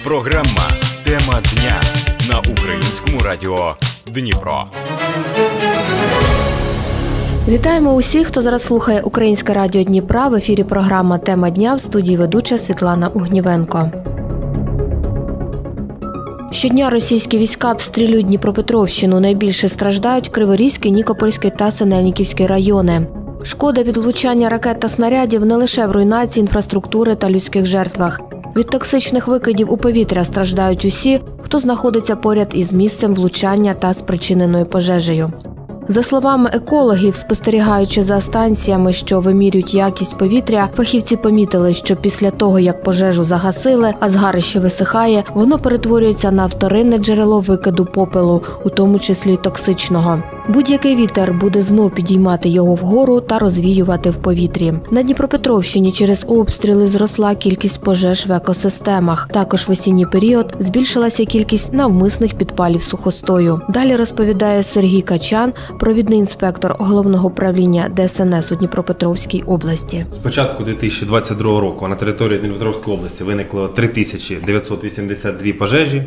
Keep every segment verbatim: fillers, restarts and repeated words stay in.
Програма «Тема дня» на Українському радіо Дніпро. Вітаємо усіх, хто зараз слухає Українське радіо Дніпра. В ефірі програма «Тема дня», в студії ведуча Світлана Угнівенко. Щодня російські війська обстрілюють Дніпропетровщину. Найбільше страждають Криворізький, Нікопольський та Синельниківський райони. Шкода від влучання ракет та снарядів не лише в руйнації інфраструктури та людських жертвах. Від токсичних викидів у повітря страждають усі, хто знаходиться поряд із місцем влучання та спричиненою пожежею. За словами екологів, спостерігаючи за станціями, що вимірюють якість повітря, фахівці помітили, що після того, як пожежу загасили, а згарище висихає, воно перетворюється на вторинне джерело викиду попелу, у тому числі й токсичного. Будь-який вітер буде знов підіймати його вгору та розвіювати в повітрі. На Дніпропетровщині через обстріли зросла кількість пожеж в екосистемах. Також в осінній період збільшилася кількість навмисних підпалів сухостою. Далі розповідає Сергій Качан, провідний інспектор Головного управління Де Ес Ен Ес у Дніпропетровській області. З початку дві тисячі двадцять другого року на території Дніпропетровської області виникло три тисячі дев'ятсот вісімдесят дві пожежі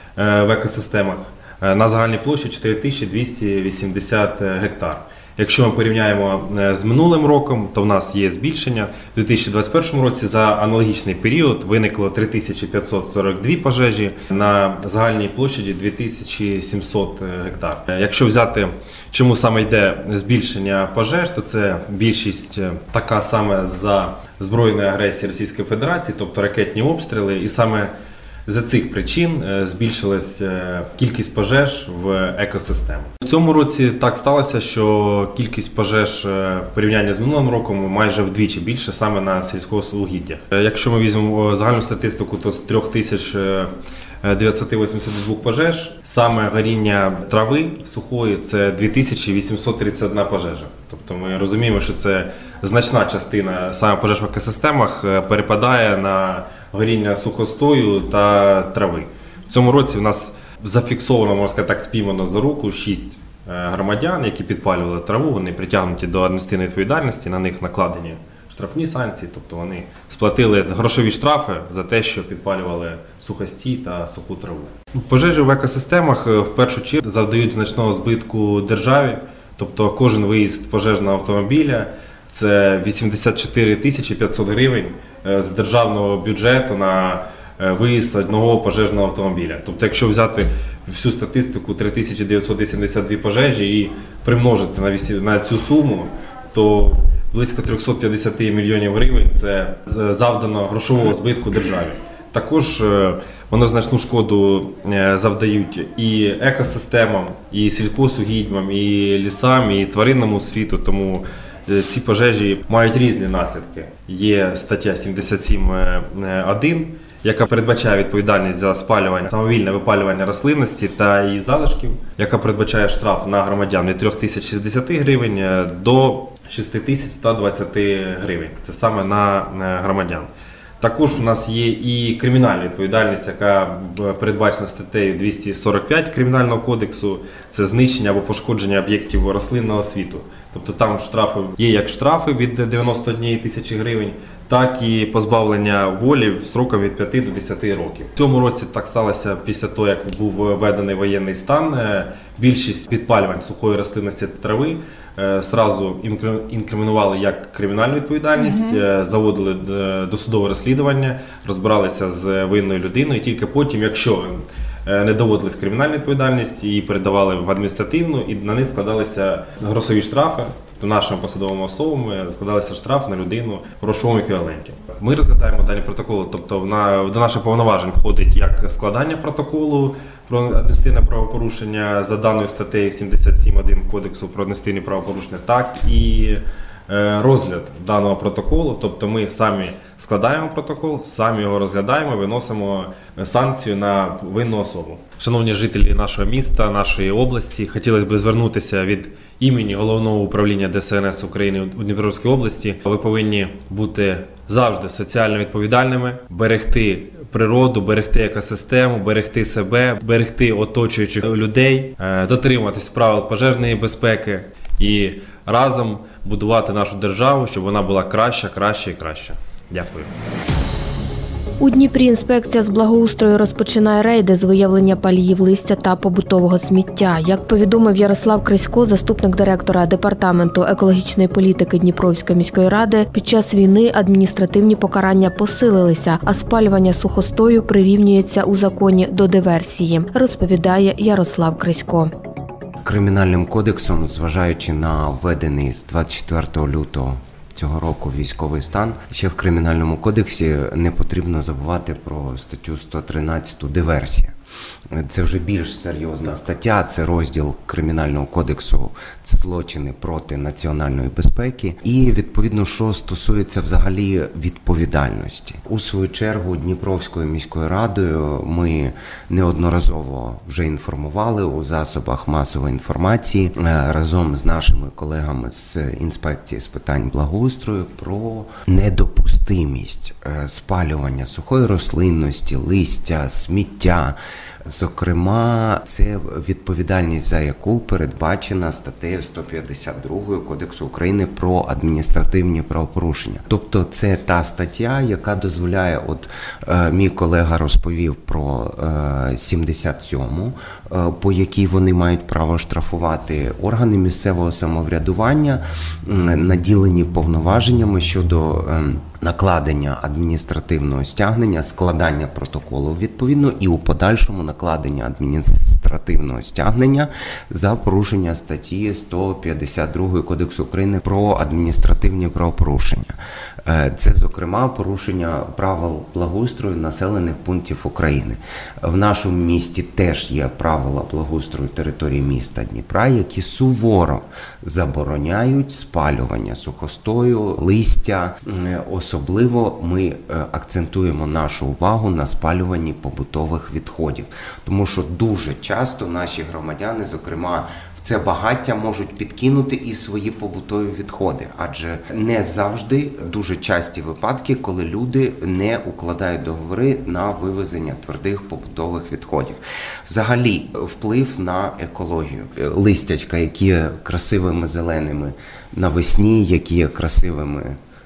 в екосистемах на загальній площі чотири тисячі двісті вісімдесят гектар. Якщо ми порівняємо з минулим роком, то в нас є збільшення. У дві тисячі двадцять першому році за аналогічний період виникло три тисячі п'ятсот сорок дві пожежі на загальній площі дві тисячі сімсот гектар. Якщо взяти, чому саме йде збільшення пожеж, то це більшість така саме за збройної агресії Російської Федерації, тобто ракетні обстріли, і саме за цих причин збільшилась кількість пожеж в екосистемі. В цьому році так сталося, що кількість пожеж в порівнянні з минулим роком майже вдвічі більше саме на сільськогосподарських. Якщо ми візьмемо загальну статистику, то з три тисячі дев'ятсот вісімдесят два пожеж, саме горіння трави сухої – це дві тисячі вісімсот тридцять одна пожежа. Тобто ми розуміємо, що це значна частина саме пожеж в екосистемах перепадає на горіння сухостою та трави. В цьому році в нас зафіксовано, можна сказати так, спіймано за руку шість громадян, які підпалювали траву, вони притягнуті до адміністративної відповідальності, на них накладені штрафні санкції, тобто вони сплатили грошові штрафи за те, що підпалювали сухості та суху траву. Пожежі в екосистемах в першу чергу завдають значного збитку державі, тобто кожен виїзд пожежного автомобіля – це вісімдесят чотири тисячі п'ятсот гривень з державного бюджету на виїзд одного пожежного автомобіля. Тобто, якщо взяти всю статистику три тисячі дев'ятсот вісімдесят дві пожежі і примножити на цю суму, то близько триста п'ятдесят мільйонів гривень – це завдано грошового збитку державі. Також воно значну шкоду завдають і екосистемам, і сільхозугіддям, і лісам, і тваринному світу, тому ці пожежі мають різні наслідки. Є стаття сімдесят сім один, яка передбачає відповідальність за спалювання, самовільне випалювання рослинності та її залишків, яка передбачає штраф на громадян від три тисячі шістдесят гривень до шість тисяч ста двадцяти гривень. Це саме на громадян. Також у нас є і кримінальна відповідальність, яка передбачена статтею двісті сорок п'ять Кримінального кодексу. Це знищення або пошкодження об'єктів рослинного світу. Тобто там штрафи є як штрафи від дев'яноста однієї тисячі гривень, так і позбавлення волі строком від п'яти до десяти років. В цьому році так сталося після того, як був введений воєнний стан. Більшість підпалювань сухої рослинності та трави зразу інкримінували як кримінальну відповідальність, mm-hmm. заводили досудове розслідування, розбиралися з винною людиною, і тільки потім, якщо не доводилась кримінальна відповідальність, її передавали в адміністративну, і на них складалися грошові штрафи. Тобто нашим посадовим особам складалися штрафи на людину в грошовому еквіваленті. Ми розглядаємо дані протоколи, тобто на, до наших повноважень входить як складання протоколу про адміністративне правопорушення за даною статтею сімдесят сім один Кодексу про адміністративні правопорушення, так і розгляд даного протоколу, тобто ми самі складаємо протокол, самі його розглядаємо, виносимо санкцію на винну особу. Шановні жителі нашого міста, нашої області, хотілося б звернутися від імені Головного управління Де Ес Ен Ес України у Дніпропетровській області. Ви повинні бути завжди соціально відповідальними, берегти природу, берегти екосистему, берегти себе, берегти оточуючих людей, дотримуватись правил пожежної безпеки і разом будувати нашу державу, щоб вона була краща, краща і краща. Дякую. У Дніпрі інспекція з благоустрою розпочинає рейди з виявлення паліїв листя та побутового сміття. Як повідомив Ярослав Крисько, заступник директора Департаменту екологічної політики Дніпровської міської ради, під час війни адміністративні покарання посилилися, а спалювання сухостою прирівнюється у законі до диверсії, розповідає Ярослав Крисько. Кримінальним кодексом, зважаючи на введений з двадцять четвертого лютого цього року військовий стан, ще в Кримінальному кодексі не потрібно забувати про статтю сто тринадцять «Диверсія». Це вже більш серйозна стаття, це розділ Кримінального кодексу, це злочини проти національної безпеки. І, відповідно, що стосується взагалі відповідальності. У свою чергу Дніпровською міською радою ми неодноразово вже інформували у засобах масової інформації разом з нашими колегами з інспекції з питань благоустрою про недопустимість спалювання сухої рослинності, листя, сміття. Зокрема, це відповідальність за яку передбачена статтею сто п'ятдесят два Кодексу України про адміністративні правопорушення. Тобто це та стаття, яка дозволяє, от е, мій колега розповів про е, сімдесят сьому, е, по якій вони мають право штрафувати органи місцевого самоврядування, е, наділені повноваженнями щодо е, накладення адміністративного стягнення, складання протоколу відповідно і у подальшому накладення адміністративного стягнення за порушення статті сто п'ятдесят два Кодексу України про адміністративні правопорушення. Це, зокрема, порушення правил благоустрою населених пунктів України. В нашому місті теж є правила благоустрою території міста Дніпра, які суворо забороняють спалювання сухостою, листя. Особливо ми акцентуємо нашу увагу на спалюванні побутових відходів, тому що дуже часто наші громадяни, зокрема, в це багаття можуть підкинути і свої побутові відходи, адже не завжди дуже часті випадки, коли люди не укладають договори на вивезення твердих побутових відходів. Взагалі, вплив на екологію. Листячка, які є красивими зеленими навесні, які є красивими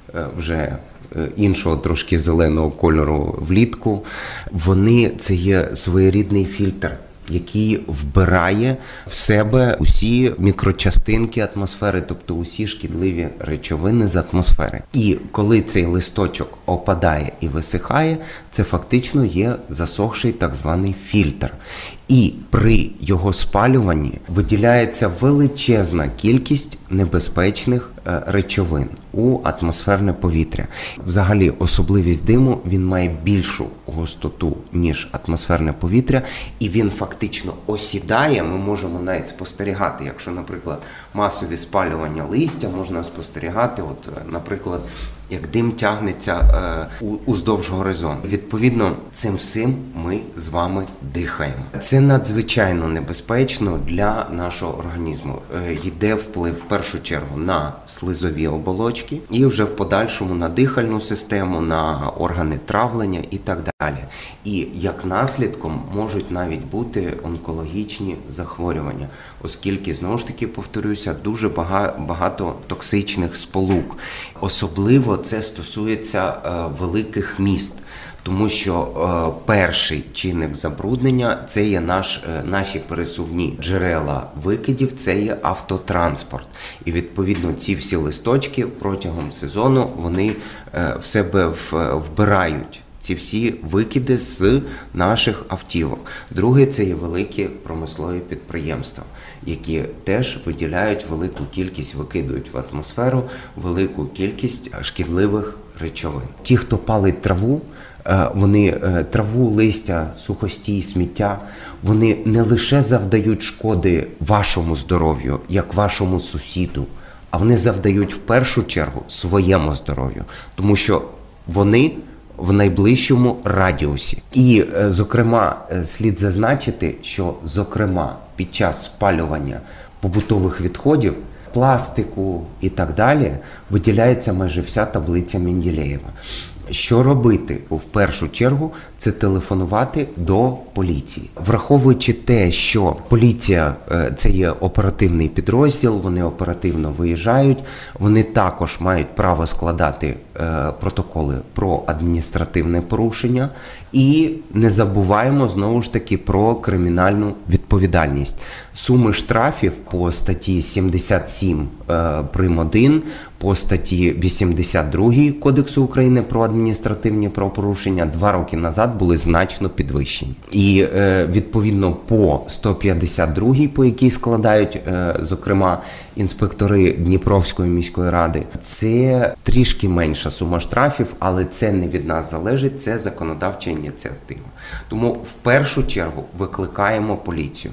вже іншого трошки зеленого кольору влітку, вони – це є своєрідний фільтр, який вбирає в себе усі мікрочастинки атмосфери, тобто усі шкідливі речовини з атмосфери. І коли цей листочок опадає і висихає, це фактично є засохший так званий фільтр. І при його спалюванні виділяється величезна кількість небезпечних речовин у атмосферне повітря. Взагалі, особливість диму, він має більшу густоту, ніж атмосферне повітря, і він фактично осідає, ми можемо навіть спостерігати, якщо, наприклад, масові спалювання листя, можна спостерігати, от, наприклад, як дим тягнеться е, уздовж горизонту. Відповідно, цим всім ми з вами дихаємо. Це надзвичайно небезпечно для нашого організму. Е, йде вплив в першу чергу на слизові оболочки і вже в подальшому на дихальну систему, на органи травлення і так далі. І як наслідком можуть навіть бути онкологічні захворювання, оскільки, знову ж таки, повторюся, дуже багато токсичних сполук. Особливо це стосується е, великих міст, тому що е, перший чинник забруднення – це є наш, е, наші пересувні джерела викидів, це є автотранспорт. І відповідно ці всі листочки протягом сезону вони е, в себе в, вбирають ці всі викиди з наших автівок. Друге – це є великі промислові підприємства, які теж виділяють велику кількість, викидують в атмосферу велику кількість шкідливих речовин. Ті, хто палить траву, вони траву, листя, сухостій, сміття, вони не лише завдають шкоди вашому здоров'ю, як вашому сусіду, а вони завдають в першу чергу своєму здоров'ю, тому що вони в найближчому радіусі. І, зокрема, слід зазначити, що, зокрема, під час спалювання побутових відходів, пластику і так далі, виділяється майже вся таблиця Менделєєва. Що робити? В першу чергу це телефонувати до поліції. Враховуючи те, що поліція – це є оперативний підрозділ, вони оперативно виїжджають, вони також мають право складати е, протоколи про адміністративне порушення. І не забуваємо, знову ж таки, про кримінальну відповідальність. Суми штрафів по статті сімдесят сім е, прим. один, по статті вісімдесят два Кодексу України про адміністративні правопорушення два роки назад були значно підвищені. І е, відповідно по сто п'ятдесят два, по якій складають, е, зокрема, інспектори Дніпровської міської ради, це трішки менша сума штрафів, але це не від нас залежить, це законодавча ініціатива. Тому в першу чергу викликаємо поліцію.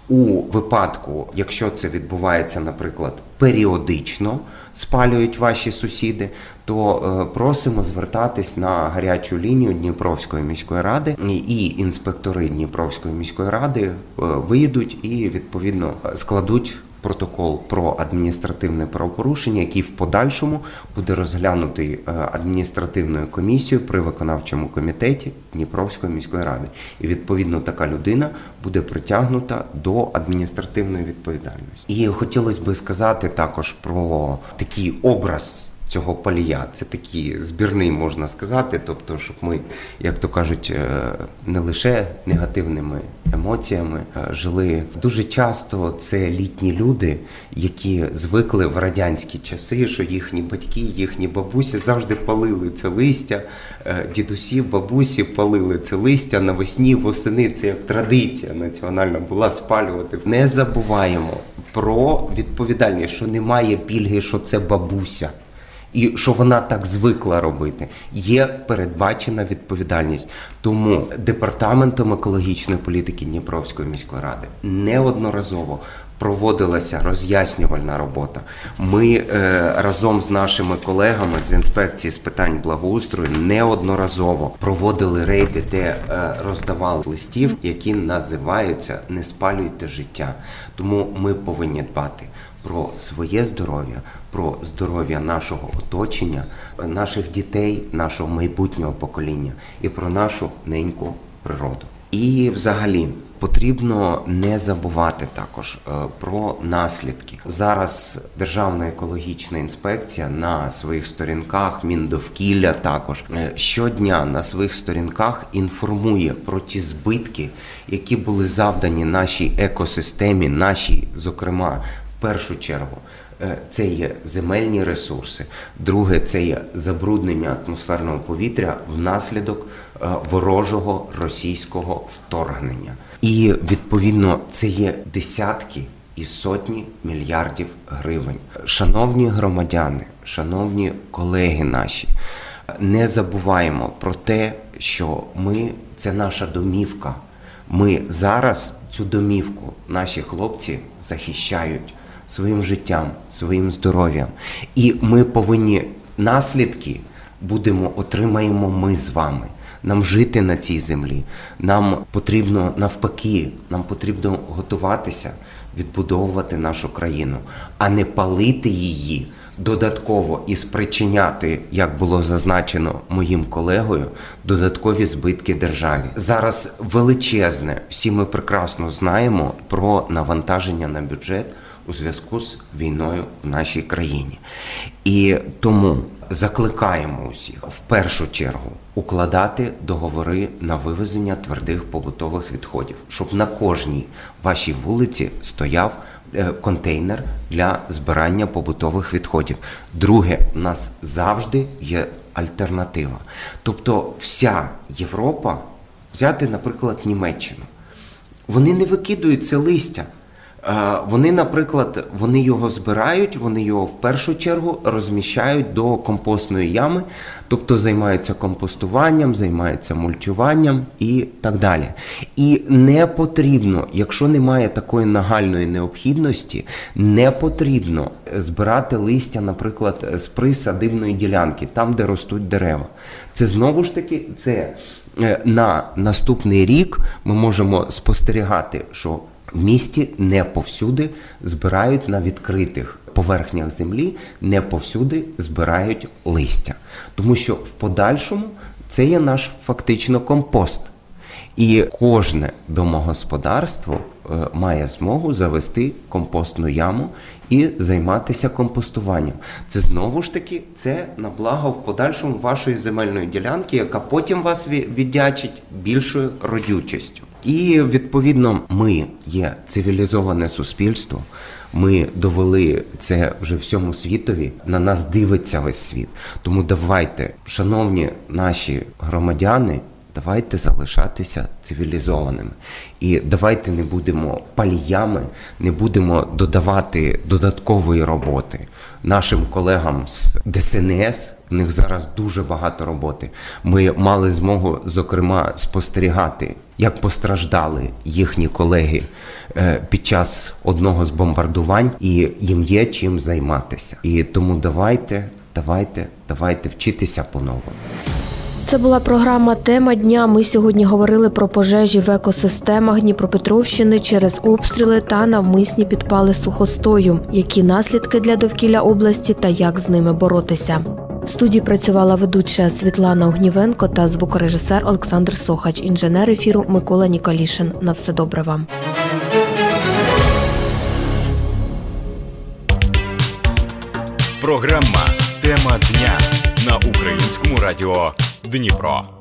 У випадку, якщо це відбувається, наприклад, періодично, спалюють ваші сусіди, то е, просимо звертатись на гарячу лінію Дніпровської міської ради, і інспектори Дніпровської міської ради е, виїдуть і, відповідно, складуть протокол про адміністративне правопорушення, який в подальшому буде розглянутий адміністративною комісією при виконавчому комітеті Дніпровської міської ради. І, відповідно, така людина буде притягнута до адміністративної відповідальності. І хотілося б сказати також про такий образ цього палія. Це такий збірний, можна сказати, тобто, щоб ми, як то кажуть, не лише негативними емоціями жили. Дуже часто це літні люди, які звикли в радянські часи, що їхні батьки, їхні бабусі завжди палили це листя, дідусі, бабусі палили це листя навесні, восени. Це як традиція національна була спалювати. Не забуваємо про відповідальність, що немає пільги, що це бабуся. І що вона так звикла робити. Є передбачена відповідальність. Тому Департаментом екологічної політики Дніпровської міської ради неодноразово проводилася роз'яснювальна робота. Ми е, разом з нашими колегами з інспекції з питань благоустрою неодноразово проводили рейди, де е, роздавали листів, які називаються «Не спалюйте життя». Тому ми повинні дбати про своє здоров'я, про здоров'я нашого оточення, наших дітей, нашого майбутнього покоління і про нашу неньку природу. І взагалі потрібно не забувати також про наслідки. Зараз Державна екологічна інспекція на своїх сторінках, Міндовкілля також, щодня на своїх сторінках інформує про ті збитки, які були завдані нашій екосистемі, нашій, зокрема, в першу чергу, це є земельні ресурси, друге – це є забруднення атмосферного повітря внаслідок ворожого російського вторгнення. І, відповідно, це є десятки і сотні мільярдів гривень. Шановні громадяни, шановні колеги наші, не забуваємо про те, що ми – це наша домівка. Ми зараз цю домівку наші хлопці захищають своїм життям, своїм здоров'ям. І ми повинні наслідки будемо, отримаємо ми з вами. Нам жити на цій землі, нам потрібно навпаки, нам потрібно готуватися, відбудовувати нашу країну, а не палити її додатково і спричиняти, як було зазначено моїм колегою, додаткові збитки державі. Зараз величезне, всі ми прекрасно знаємо про навантаження на бюджет у зв'язку з війною в нашій країні. І тому закликаємо усіх в першу чергу укладати договори на вивезення твердих побутових відходів, щоб на кожній вашій вулиці стояв контейнер для збирання побутових відходів. Друге, у нас завжди є альтернатива. Тобто вся Європа, взяти, наприклад, Німеччину, вони не викидують це листя. Вони, наприклад, вони його збирають, вони його в першу чергу розміщають до компостної ями, тобто займаються компостуванням, займаються мульчуванням і так далі. І не потрібно, якщо немає такої нагальної необхідності, не потрібно збирати листя, наприклад, з присадибної ділянки, там, де ростуть дерева. Це знову ж таки, це на наступний рік ми можемо спостерігати, що в місті не повсюди збирають на відкритих поверхнях землі не повсюди збирають листя. Тому що в подальшому це є наш фактично компост. І кожне домогосподарство має змогу завести компостну яму і займатися компостуванням. Це знову ж таки, це на благо в подальшому вашої земельної ділянки, яка потім вас віддячить більшою родючістю. І, відповідно, ми є цивілізоване суспільство, ми довели це вже всьому світові, на нас дивиться весь світ. Тому давайте, шановні наші громадяни, давайте залишатися цивілізованими. І давайте не будемо паліями, не будемо додавати додаткової роботи. Нашим колегам з Де Ес Ен Ес, у них зараз дуже багато роботи. Ми мали змогу, зокрема, спостерігати, як постраждали їхні колеги під час одного з бомбардувань, і їм є чим займатися. І тому давайте, давайте, давайте вчитися по-новому. Це була програма «Тема дня». Ми сьогодні говорили про пожежі в екосистемах Дніпропетровщини через обстріли та навмисні підпали сухостою, які наслідки для довкілля області та як з ними боротися. В студії працювала ведуча Світлана Огнівенко та звукорежисер Олександр Сохач, інженер ефіру Микола Ніколішин. На все добре вам. Програма «Тема дня» на Українському радіо Дніпро.